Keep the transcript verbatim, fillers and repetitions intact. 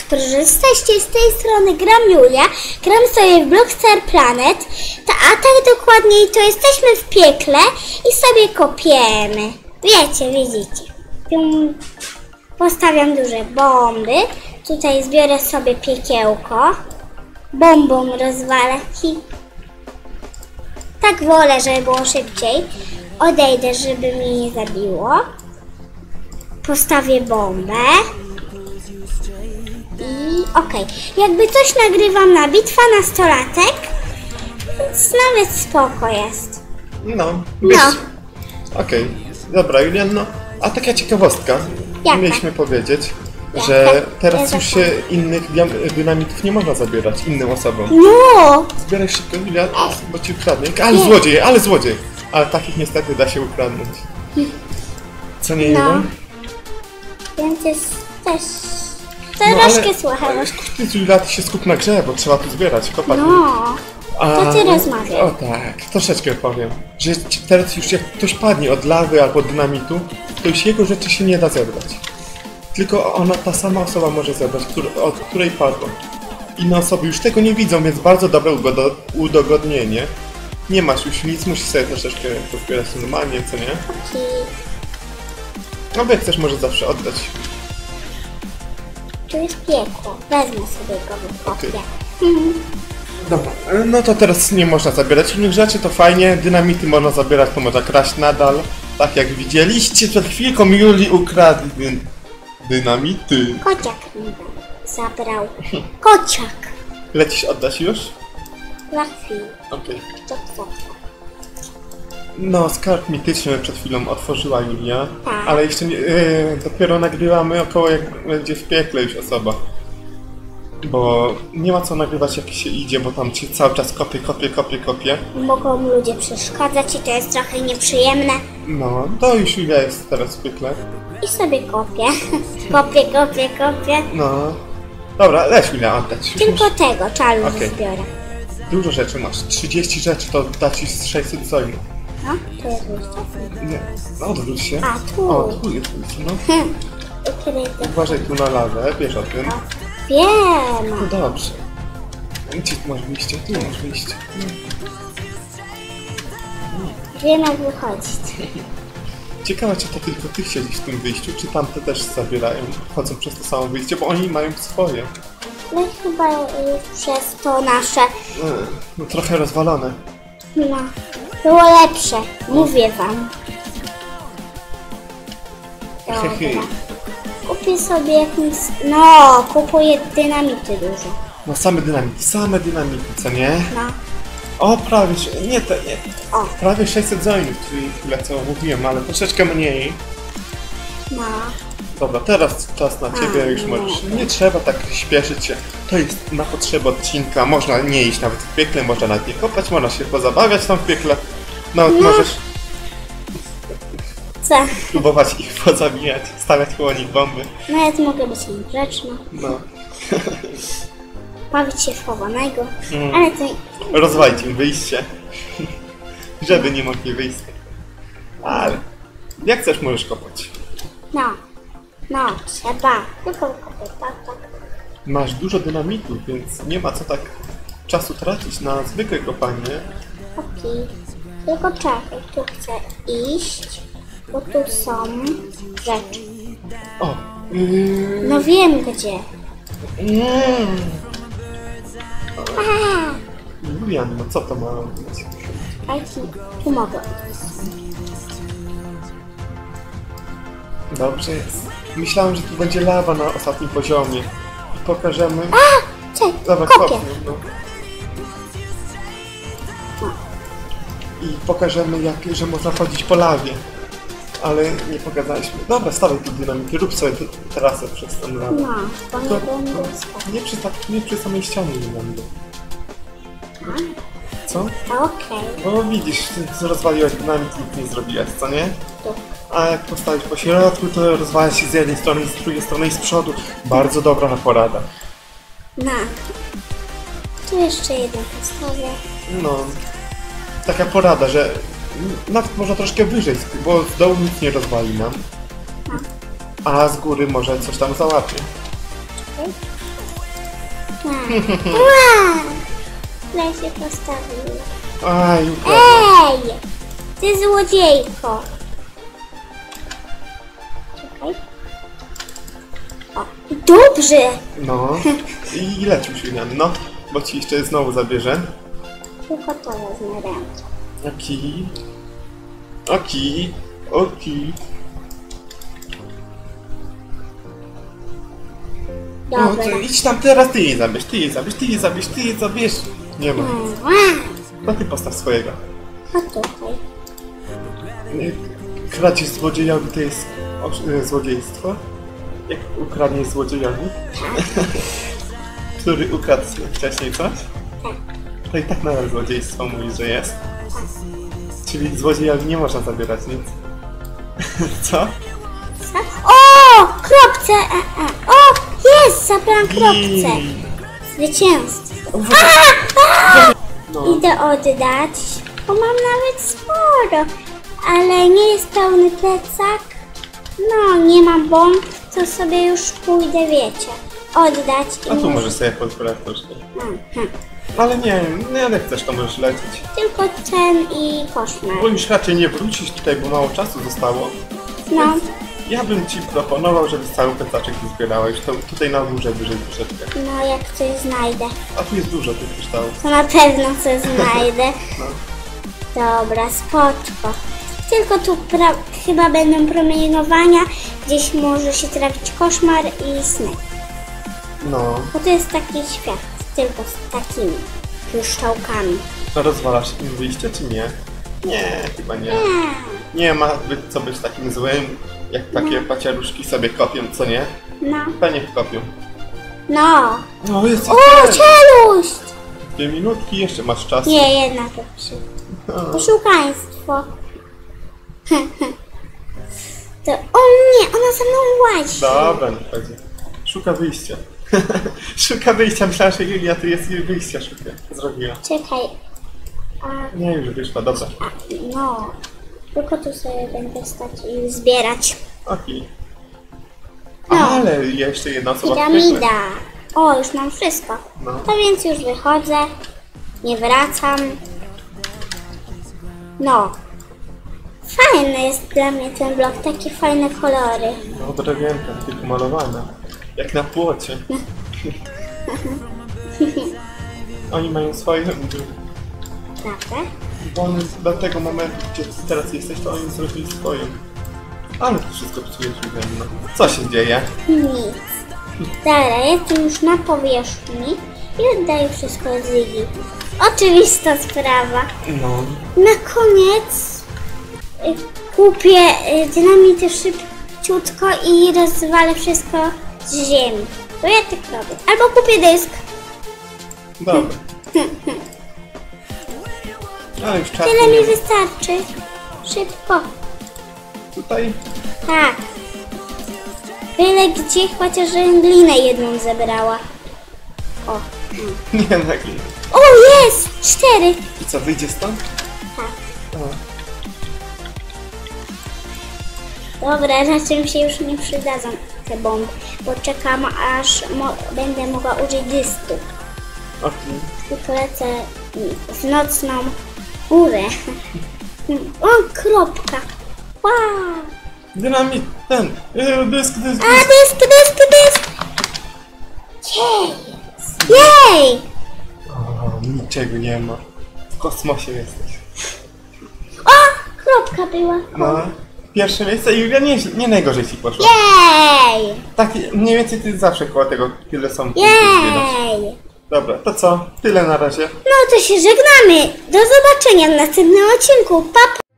Jesteście z tej strony gram Julia, gram sobie w Blockstar Planet, ta, a tak dokładniej to jesteśmy w piekle i sobie kopiemy. Wiecie, widzicie. Pium. Postawiam duże bomby, tutaj zbiorę sobie piekiełko, bombą rozwalę. Hi. Tak wolę, żeby było szybciej. Odejdę, żeby mnie nie zabiło. Postawię bombę. I okej, okay. Jakby coś nagrywam na bitwa nastolatek, więc nawet spoko jest. No. No. Okej, okay. Dobra Julian, no. A taka ciekawostka. Jaka? Mieliśmy powiedzieć, Jaka? że teraz Jaka? już się innych dynamitów nie można zabierać innym osobom. No! Zbieraj szybko Julian, bo ci ukradnę. Ale nie. Złodziej, ale złodziej! Ale takich niestety da się ukradnąć. Co nie, No. Julian? Więc jest też No, troszkę ale- słychać. Ty Julia, ty się skup na grze, bo trzeba tu zbierać, kopać. No, to ty rozmawiaj. O tak, troszeczkę powiem, że teraz już jak ktoś padnie od lawy albo od dynamitu, to już jego rzeczy się nie da zebrać. Tylko ona, ta sama osoba może zebrać, który, od której padło. Inne osoby już tego nie widzą, więc bardzo dobre ugodo, udogodnienie. Nie masz już nic, musisz sobie troszeczkę pozbierać normalnie, co nie? Okej. No bo jak chcesz, może zawsze oddać. Tu jest piekło. Wezmę sobie go wykopię. Okej. Dobra, no to teraz nie można zabierać innych rzeczy, to fajnie. Dynamity można zabierać, to można kraść nadal. Tak jak widzieliście, przed chwilką Juli ukradł dy dynamity. Kociak mi zabrał. Kociak. Lecisz oddać już? Za chwilę. Okej. Okay. To co? No, skarb mityczny przed chwilą otworzyła Julia, Tak. ale jeszcze nie, yy, dopiero nagrywamy około jak będzie w piekle już osoba. Bo nie ma co nagrywać jak się idzie, bo tam ci cały czas kopie, kopie, kopie, kopie. Mogą ludzie przeszkadzać i to jest trochę nieprzyjemne. No, to już Julia jest teraz w piekle. I sobie kopię. Kopię, kopię, kopię. No. Dobra, leć Julia oddać. Już Tylko masz tego czalu Okej. zbiorę. dużo rzeczy masz. trzydzieści rzeczy to da ci z sześćset coinów. No, to jest wyjście. Nie, no odwróć się. A, tu. O, tu jest wyjście, no. Hm. Ukryte. Uważaj tu na lawę, wiesz o tym. Wiem. No dobrze. Gdzie tu masz wyjście? Tu masz wyjście. Wiem jak wychodzić. Ciekawe, czy to tylko ty siedzisz w tym wyjściu, czy tamte też zabierają, wchodzą przez to samo wyjście, bo oni mają swoje. No i chyba już przez to nasze, Mm, No trochę rozwalone. no, było lepsze. Mówię wam. Dobra. Kupię sobie jakąś... No, kupuję dynamity dużo. No same dynamity, same dynamity, co nie? No. O, prawie, sze- nie, te, nie. O. Prawie sześćset zoinów, czyli tyle co mówiłem, ale troszeczkę mniej. No. Dobra, teraz czas na ciebie, A, już no możesz. dobra. Nie trzeba tak śpieszyć się. To jest na potrzeby odcinka. Można nie iść nawet w piekle, można nawet nie kopać, można się pozabawiać tam w piekle. No, No. możesz Co? próbować ich pozabijać, stawiać koło nich bomby. Nawet mogę być niegrzeczna. No. Bawić się w chowanego. Mm. Ale to... Rozwalić im wyjście. Żeby nie mogli wyjść. Ale jak chcesz, możesz kopać. No. No, trzeba. Tylko kupię tak, tak. Masz dużo dynamitu, więc nie ma co tak czasu tracić na zwykłe kopanie. Okej. Tylko czekaj, tu chcę iść, bo tu są rzeczy. O! Yy, No wiem gdzie. mm. A, Julian, no co to ma być? a tu, tu mogę. Dobrze jest. Myślałem, że tu będzie lawa na ostatnim poziomie. I pokażemy... A! Czekaj, Dobra, kopię. kopnę, no. I pokażemy, jak, że można chodzić po lawie. Ale nie pokazaliśmy. Dobra, stawaj tu dynamiki, rób sobie tu trasę przez tę lawę. No, bo nie To- będę to spać. Nie przy, tak, nie przy samej ścianie nie będę. Co? Okej. No widzisz, ty rozwaliłeś dynamit i nic nie zrobiłeś, co nie? Tu. A jak postawić po środku, to rozwala się z jednej strony, z drugiej strony i z przodu. Bardzo dobra porada. No. Tu jeszcze jeden postawię. No, taka porada, że nawet można troszkę wyżej, bo z dołu nic nie rozwali nam. A z góry może coś tam załapie. Wow! Źle się postawiła. Aj, ukradła. Ej! Ty złodziejko! Czekaj. O, dobrze! No. I lecił się, no. Bo ci jeszcze znowu zabierze. Tylko to wezmę rękę. Oki. Oki. Oki. No, Dobra. to idź tam teraz, ty jej zabierz, ty jej zabierz, ty jej zabierz, ty jej zabierz. Nie ma. Wow! No ty postaw swojego. A tutaj. Kradzież złodziejowi to jest o- złodziejstwo? Jak ukradniesz złodziejowi? Który ukradł wcześniej coś? To i tak nadal złodziejstwo mówi, że jest. Czyli złodziejowi nie można zabierać nic. Co? Co? O! Kropce! A, a. O! Jest! Zabrałam kropce! I... Zwycięstwo! No. Idę oddać, bo mam nawet sporo, ale nie jest pełny plecak. No, nie mam bomb, to sobie już pójdę, wiecie, oddać. A tu i- możesz sobie pozbierać troszkę. Aha. Ale nie, nie, jak chcesz, to możesz lecieć. Tylko ten i koszmar. Bo już raczej nie wrócisz tutaj, bo mało czasu zostało. No, Ja bym ci proponował, żebyś cały plecaczek zbierałeś. To tutaj na górze wyżej troszeczkę. no jak coś znajdę, A tu jest dużo tych kryształów. to na pewno coś znajdę. No. Dobra, spoczko. Tylko tu pra- chyba będą promieniowania, gdzieś może się trafić koszmar i sny. No. Bo to jest taki świat, tylko z takimi kryształkami. A rozwalasz im wyjście, czy nie? Nie, chyba nie. Nie. Nie ma być, co być takim złym, jak takie paciaruszki sobie kopią, co nie? No, Pewnie kopią. no. No jest O, okej. czeluść! Dwie minutki, jeszcze masz czas. Nie, jedna to przy. No. Oszukaństwo. To, o nie, ona za mną łazi. Dobra, nie chodzi. Szuka wyjścia. Szuka wyjścia, myślałem, że Julia tu jest i wyjścia szuka. Zrobiła. Czekaj. A, Nie, już wyszła, dobra. a, no. Tylko tu sobie będę stać i zbierać. Okej. No. Ale jeszcze jedna osoba w piekle. Piramida. O, już mam wszystko. No. To więc już wychodzę. Nie wracam. No. Fajny jest dla mnie ten blok, takie fajne kolory. No, drewienka, tylko malowana. Jak na płocie. Oni mają swoje... Prawda? Bo one do tego momentu, gdzie ty teraz jesteś, to oni zrobili swoje. Ale to wszystko psuje drzwi, no. Co się dzieje? Nic. Dobra, jestem już na powierzchni i oddaję wszystko Ziggy. Oczywista sprawa. No. Na koniec y, kupię y, dynamity szybciutko i rozwalę wszystko z ziemi. Bo ja tak robię. Albo kupię dysk. Dobra. Ale już czasu Tyle nie mi ma. wystarczy. Szybko. Tutaj Tak. Byle gdzie, chociaż żebym glinę jedną zebrała. O. nie nagle. O, jest! Cztery. I co, wyjdzie stąd? Tak. O. Dobra, raczej mi się już nie przydadzą te bomby, bo czekam aż mo- będę mogła użyć dysku. Okej. Tylko lecę w nocną górę. O, kropka. Wow. Dynamit, ten, yy, dysk, dysk, A, dysk. dysk, dysk, dysk. Jej. Jej. O, niczego nie ma. W kosmosie jesteś. O, kropka była. No. Pierwsze miejsce i Julia nie, nie najgorzej ci poszło. Jej. Tak, mniej więcej ty zawsze koło tego, tyle są punktów zbierasz. Jej. Dobra, to co? Tyle na razie. No to się żegnamy. Do zobaczenia w następnym odcinku. Pa, pa.